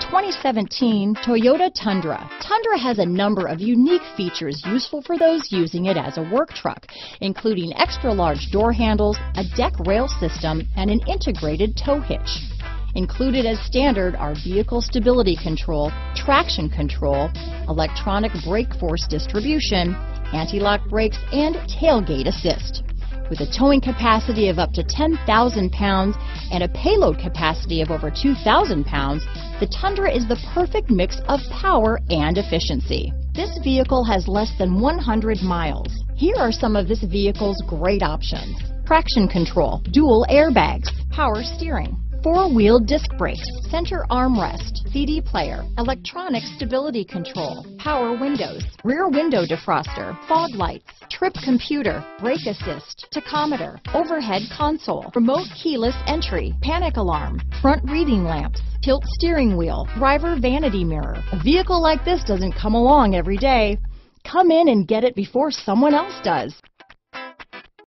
2017 Toyota Tundra. Tundra has a number of unique features useful for those using it as a work truck, including extra-large door handles, a deck rail system, and an integrated tow hitch. Included as standard are vehicle stability control, traction control, electronic brake force distribution, anti-lock brakes, and tailgate assist. With a towing capacity of up to 10,000 pounds and a payload capacity of over 2,000 pounds, the Tundra is the perfect mix of power and efficiency. This vehicle has less than 100 miles. Here are some of this vehicle's great options: traction control, dual airbags, power steering, four-wheel disc brakes, center armrest, CD player, electronic stability control, power windows, rear window defroster, fog lights, trip computer, brake assist, tachometer, overhead console, remote keyless entry, panic alarm, front reading lamps, tilt steering wheel, driver vanity mirror. A vehicle like this doesn't come along every day. Come in and get it before someone else does.